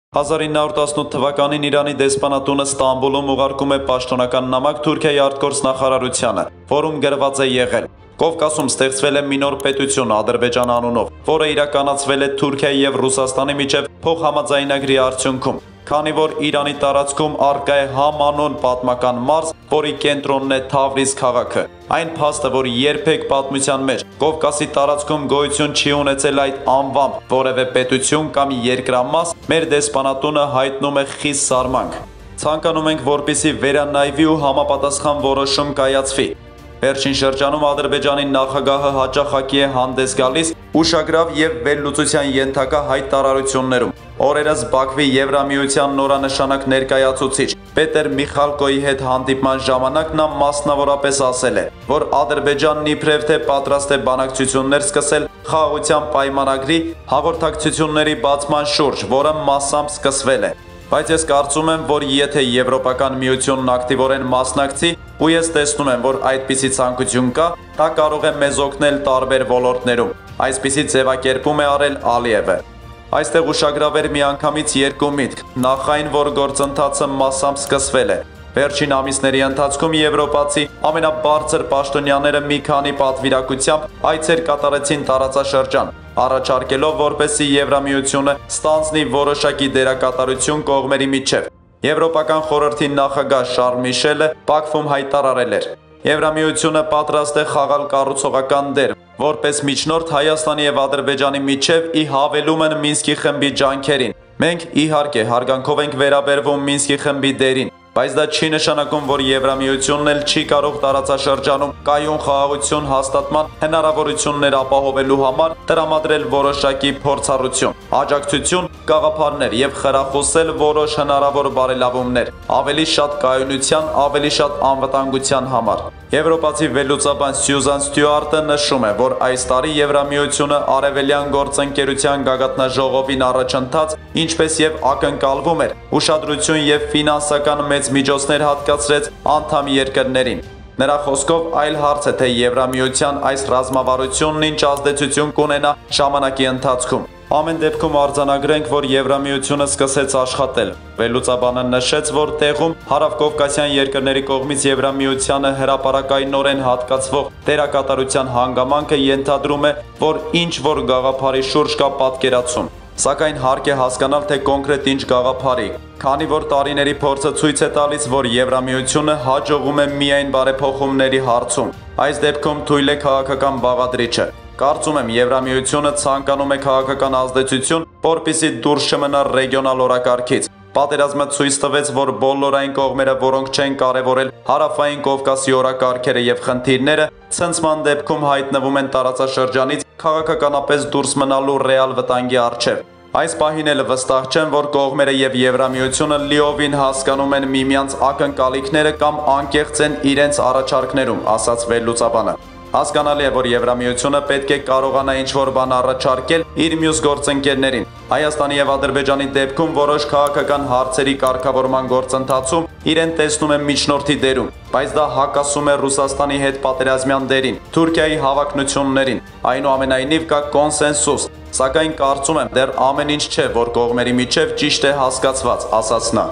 1918 թվականին Իրանի դեսպանատունը Ստամբուլում ուղարկում է պաշտոնական նամակ Թուրքիայի արտգործնախարարությանը, որում գրված է եղել. Կովկասում ստեղծվել է մի նոր պետություն Ադրբեջան անունով, որը իրականացվել է Թուրքիայի եւ Ռուսաստանի միջև փոխհամաձայնագրի արդյունքում, քանի որ Իրանի տարածքում առկա է համանուն պատմական մարզ, որի կենտրոնն է Թավրիզ քաղաքը։ Այն փաստը, որ երբեք պատմության մեջ Կովկասի տարածքում գոյություն չի ունեցել այդ անվամբ որևէ պետություն կամ երկրամաս, մեր դեսպանատունը հայտնում է խիստ սարմանք։ Ցանկանում ենք, որպեսզի վերանայվի ու համապատասխան որոշում կայացվի։ Վերջին շրջանում Ադրբեջանի նախագահը հաճախակի է հանդես գալիս ուշագրավ եւ վերլուծության ենթակա հայտարարություններում։ Օրերս Բաքվի Եվրամիության նորանշանակ ներկայացուցիչ Պետեր Միխալկոյի հետ հանդիպման ժամանակ նա մասնավորապես ասել է, որ Ադրբեջանն իբրև թե պատրաստ է բանակցություններ սկսել խաղաղության պայմանագրի հաղորդակցությունների բացման շուրջ, որը մասամբ սկսվել է։ Բայց ես կարծում եմ, որ եթե Եվրոպական միությունն ակտիվորեն մասնակցի, ու ես տեսնում եմ, որ այդպիսի ցանկություն կա, դա կարող է մեզ օգնել տարբեր ոլորտներում։ Այսպիսի ձևակերպում է արել Ալիևը։ Այստեղ ուշագրավ էր միանգամից երկու միտք, նախ այն, որ գործընթացը մասամբ սկսվել է։ Վերջին ամիսների ընթացքում եվրոպացի ամենաբարձր պաշտոնյաները մի քանի պատվիրակությամբ այցեր կատարեցին տարածաշրջան, առաջարկելով, որպեսզի Եվրամիությունը ստանձնի որոշակի դերակատարություն կողմերի միջև։ Եվրոպական խորհրդի նախագահ Շարլ Միշելը Բաքվում հայտարարել էր. Եվրամիությունը պատրաստ է խաղալ կառուցողական դեր, որպես միջնորդ Հայաստանի եւ Ադրբեջանի միջև ի հավելում են Մինսկի խմբի ջանքերին։ Մենք իհարկե հարգանքով ենք վերաբերվում Մինսկի խմբի դերին, բայց դա չի նշանակում, որ Եվրամիությունն էլ չի կարող տարածաշրջանում կայուն խաղաղություն հաստատման հնարավորություններ ապահովելու համար տրամադրել որոշակի փորձառություն, աջակցություն, գաղափարներ եւ խրախուսել որոշ հնարավոր բարելավումներ, ավելի շատ կայունության, ավելի շատ անվտանգության համար։ Եվրոպացի վերլուծաբան Սյուզան Ստյուարտը նշում է, որ այս տարի Եվրամիությունը արևելյան գործընկերության գագաթնաժողովին առաջընթաց, ինչպես եւ ակնկալվում էր, ուշադրություն եւ ֆինանսական մեծ միջոցներ հատկացրեց անդամ երկրներին։ Նրա խոսքով այլ հարց է, թե Եվրամիության այս ռազմավարությունն ինչ ազդեցություն կունենա ժամանակի ընթացքում։ Ամեն դեպքում արձանագրենք, որ Եվրամիությունը սկսեց աշխատել։ Վերլուծաբանը նշեց, որ տեղում հարավկովկասյան երկրների կողմից Եվրամիությանը հրապարակայնորեն հատկացվող դերակատարության հանգամանքը ենթադրում է, որ ինչ որ գաղափարի շուրջ կա պատկերացում։ Սակայն հարկ է հասկանալ, թե կոնկրետ ինչ գաղափարի, քանի որ տարիների փորձը ցույց է տալիս, որ Եվրամիությունը հաջողում է միայն բարեփոխումների հարցում։ Այս դեպքում թույլ է քաղաքական բաղադրիչը։ Կարծում եմ, Եվրամիությունը ցանկանում է քաղաքական ազդեցություն, որպեսզի դուրս չմնա ռեգիոնալ օրակարգից։ Պատերազմը ցույց տվեց, որ բոլոր այն կողմերը, որոնք չեն կարևորել հարավային Կովկասի օրակարգերը եւ խնդիրները, ցնցման դեպքում հայտնվում են տարածաշրջանից քաղաքականապես դուրս մնալու ռեալ վտանգի առջև։ Այս պահին էլ վստահ չեմ, որ կողմերը եւ Եվրամիությունը լիովին հասկանում են միմյանց ակնկալիքները կամ անկեղծ են իրենց առաջարկներում, ասաց վերլուծաբանը։ Հասկանալի է, որ Եվրամիությունը պետք է կարողանա ինչ-որ բան առաջարկել իր մյուս գործընկերներին։ Հայաստանի եւ Ադրբեջանի դեպքում որոշ քաղաքական հարցերի կարգավորման գործընթացում իրեն տեսնում է միջնորդի դերում, բայց դա հակասում է Ռուսաստանի հետ պատերազմյան դերին, Թուրքիայի հավակնություններին։ Այնուամենայնիվ կա կոնսենսուս, սակայն կարծում եմ դեռ ամեն ինչ չէ, որ կողմերի միջև ճիշտ է հասկացված, ասաց նա։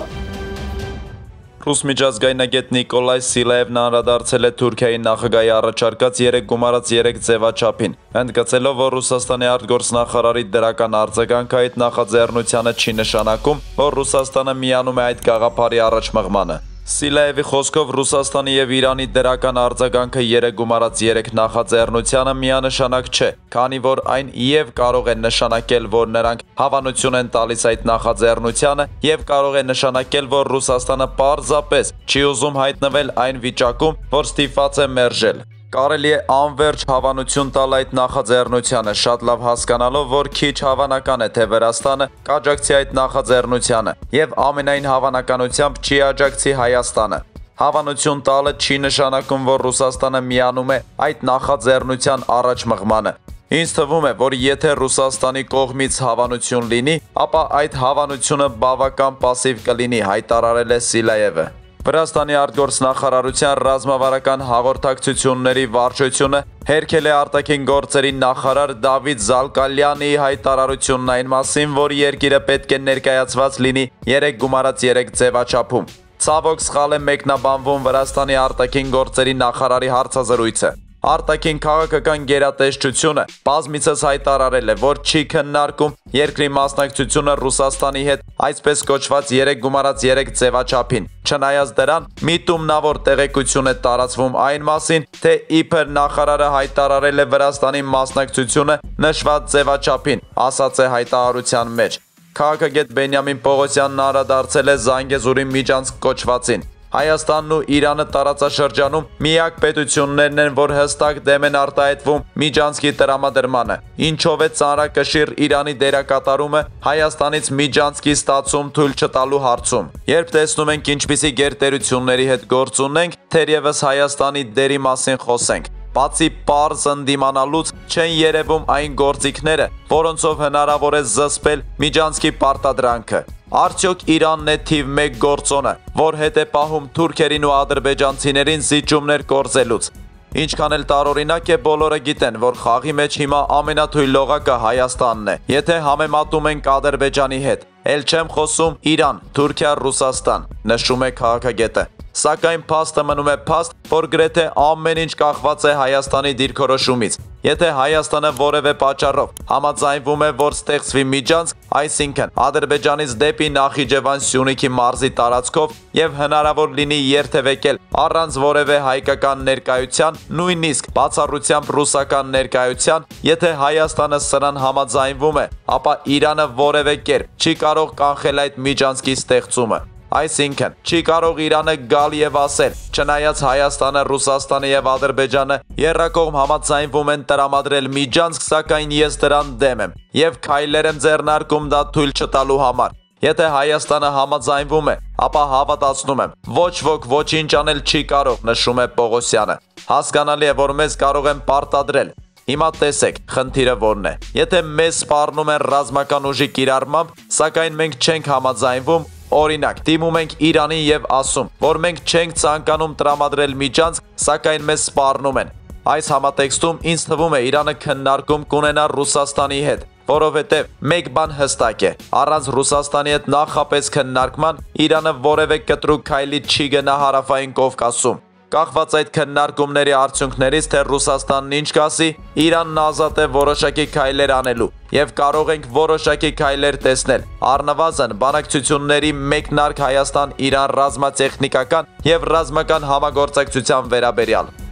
Ռուս միջազգայնագետ Նիկոլայ Սիլաևն անդրադարձել է Թուրքիայի նախագահի առաջարկած 3+3 ձևաչափին, ընդգծելով, որ Ռուսաստանի արտգործնախարարի դրական արձագանքը այդ նախաձեռնությանը չի նշանակում, որ Ռուսաստանը միանում է այդ գաղափարի առաջմղմանը։ Սիլաևի խոսքով Ռուսաստանի եւ Իրանի դրական արձագանքը 3+3 նախաձեռնությանը միանշանակ չէ, քանի որ այն եւ կարող է նշանակել, որ նրանք հավանություն են տալիս այդ նախաձեռնությանը եւ կարող է նշանակել, որ Ռուսաստանը պարզապես չի ուզում հայտնվել այն վիճակում, որ ստիպված է մերժել։ Կարելի է անverջ հավանություն տալ այդ նախաձեռնությանը, շատ լավ հասկանալով, որ քիչ հավանական է, թե Վրաստանը կաջակցի այդ նախաձեռնությանը եւ ամենայն հավանականությամբ չի աջակցի Հայաստանը։ Հավանություն տալը չի նշանակում, որ Ռուսաստանը միանում է այդ նախաձեռնության առաջմղմանը։ Ինձ թվում է, որ եթե Ռուսաստանի կողմից հավանություն լինի, ապա այդ հավանությունը բավական պասիվ կլինի, հայտարարել է Սիլաևը։ Վրաստանի արտգործնախարարության ռազմավարական հաղորդակցությունների վարչությունը հերքել է արտաքին գործերի նախարար Դավիթ Զալկալյանի հայտարարությունն այն մասին, որ երկիրը պետք է ներկայացված լինի 3+3 ձևաչափում։ Ցավոք սխալ է մեկնաբանվում Վրաստանի արտաքին գործերի նախարարի հարցազրույցը։ Արտաքին քաղաքական գերատեսչությունը բազմիցս հայտարարել է, որ չի քննարկում երկրի մասնակցությունը Ռուսաստանի հետ այսպես կոչված 3+3 ձևաչափին։ Չնայած դրան, միտումնավոր տեղեկություն է տարածվում այն մասին, թե իբր նախարարը հայտարարել է Վրաստանի մասնակցությունը նշված ձևաչափին, ասաց է հայտարարության մեջ։ Քաղաքագետ Բենյամին Պողոսյանն անդրադարձել է Զանգեզուրի միջանցք կոչվածին։ Հայաստանն ու Իրանը տարածաշրջանում միակ պետություններն են, որ հստակ դեմ են արտահայտվում միջանցքի տրամադրմանը, ինչով է ծանրակշիռ Իրանի դերակատարումը Հայաստանից միջանցքի ստացում թույլ չտալու հարցում։ Երբ տեսնում ենք ինչպիսի գերտերությունների հետ գործ ունենք, թերևս Հայաստանի դերի մասին խոսենք։ Բացի պարզ ընդդիմանալուց չեն երևում այն գործիքները, որոնցով հնարավոր է զսպել միջանցքի պարտադրանքը։ Արդյոք Իրանն է թիվ 1 գործոնը, որ հետ է պահում թուրքերին ու ադրբեջանցիներին զիջումներ կորզելուց։ Ինչքան էլ տարօրինակ է, բոլորը գիտեն, որ խաղի մեջ հիմա ամենաթույլ լողակը Հայաստանն է, եթե համեմատում ենք Ադրբեջանի հետ։ Էլ չեմ խոսում Իրան, Թուրքիա, Ռուսաստան, նշում է քաղաքագետը։ Սակայն փաստը մնում է փաստ, որ գրեթե ամեն ինչ կախված է Հայաստանի դիրքորոշումից։ Եթե Հայաստանը որևէ պատճառով համաձայնվում է, որ ստեղծվի միջանցք, այսինքն Ադրբեջանից դեպի Նախիջևան Սյունիքի մարզի տարածքով եւ հնարավոր լինի երթևեկել առանց որևէ հայկական ներկայության, նույնիսկ բացառությամբ ռուսական ներկայության, եթե Հայաստանը սրան համաձայնվում է, ապա Իրանը որևէ կերպ չի կարող կանխել այդ միջանցքի ստեղծումը։ Այսինքն, չի կարող Իրանը գալ եւ ասել, չնայած Հայաստանը, Ռուսաստանը եւ Ադրբեջանը եռակողմ համաձայնվում են տրամադրել միջանցք, սակայն ես դրան դեմ եմ եւ քայլեր եմ ձեռնարկում դա թույլ չտալու համար։ Եթե Հայաստանը համաձայնվում է, ապա հավատացնում եմ, ոչ ոք ոչինչ անել չի կարող, նշում է Պողոսյանը։ Հասկանալի է, որ մեզ կարող են պարտադրել։ Հիմա տեսեք, խնդիրը որն է։ Եթե մեզ սպառնում են ռազմական ուժի կիրառմամբ, սակայն մենք չենք համաձայնվում, օրինակ, դիմում ենք Իրանին եւ ասում, որ մենք չենք ցանկանում տրամադրել միջանցք, սակայն մեզ սպառնում են։ Այս համատեքստում ինձ թվում է Իրանը քննարկում կունենա Ռուսաստանի հետ, որովհետև մեկ բան հստակ է, առանց Ռուսաստանի հետ նախապես քննարկման Իրանը որևէ կտրուկ քայլի չի գնա Հարավային Կովկասում։ Կախված այդ քննարկումների արդյունքներից, թե Ռուսաստանն ինչ կասի, Իրանն ազատ է որոշակի քայլեր անելու եւ կարող ենք որոշակի քայլեր տեսնել։ Առնվազն բանակցությունների մեկնարկ Հայաստան-Իրան ռազմատեխնիկական եւ ռազմական համագործակցության վերաբերյալ։